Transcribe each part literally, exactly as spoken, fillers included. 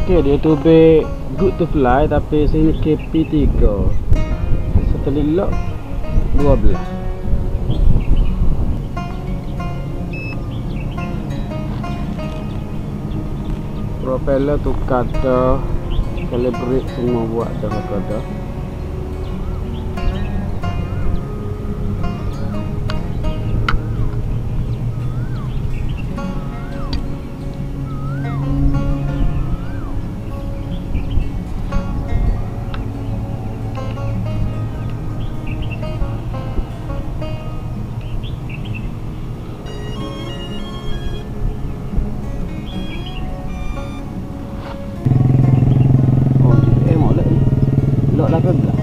Okey, dia tu be good to fly tapi sini K P tiga. Satelit lock dua belas. Propeller tukar dah, calibrate semua buat dah dah. Lock lah ke belakang.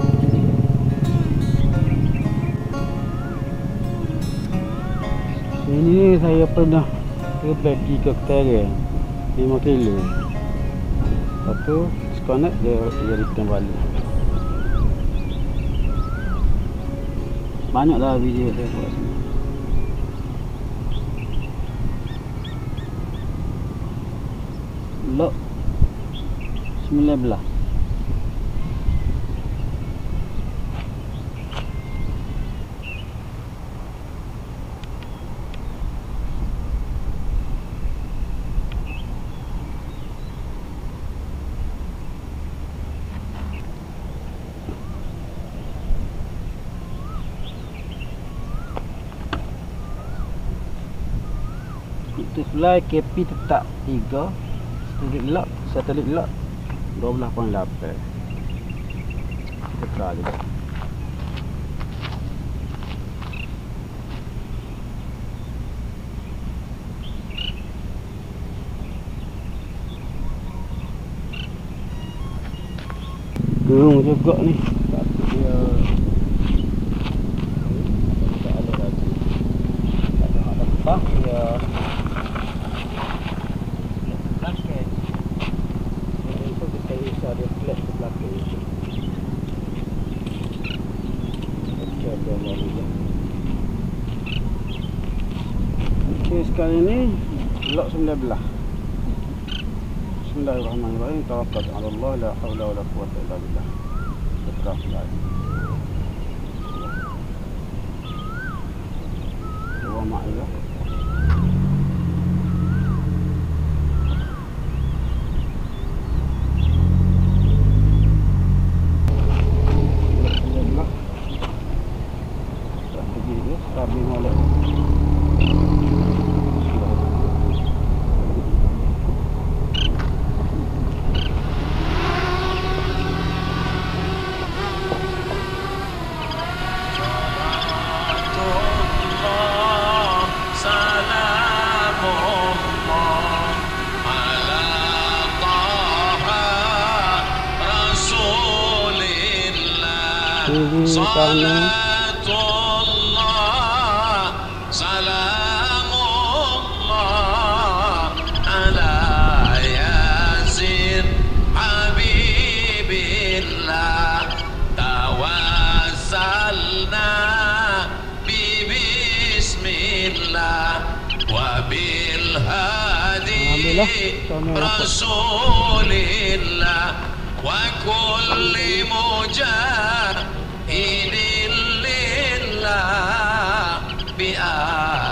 Sini saya pernah pergi ke Tereng lima kilo. Lepas tu disconnect dia, dia return balik. Banyaklah video saya buat sini. Lock sembilan belas. To fly K P tetap tiga. Satelit lock, satelit lock dua belas perpuluhan lapan. Kita try juga. Gerung juga ni. Tapi dia tak ada lagi. Tak ada nak lepas dia. Dia flat ke belakang. Okey, sekarang ni lock sembilan belas. Bismillahirrahmanirrahim. Tawakkal 'ala Allah, la haula wala quwwata illa billah. Terus lagi. Dua mak ya. Strategi molek. Salatullah, salamullah ala Yasin Habibillah, tawassalna bi bismillah wa bil hadi rasulillah wa kulli mujahid lillah bi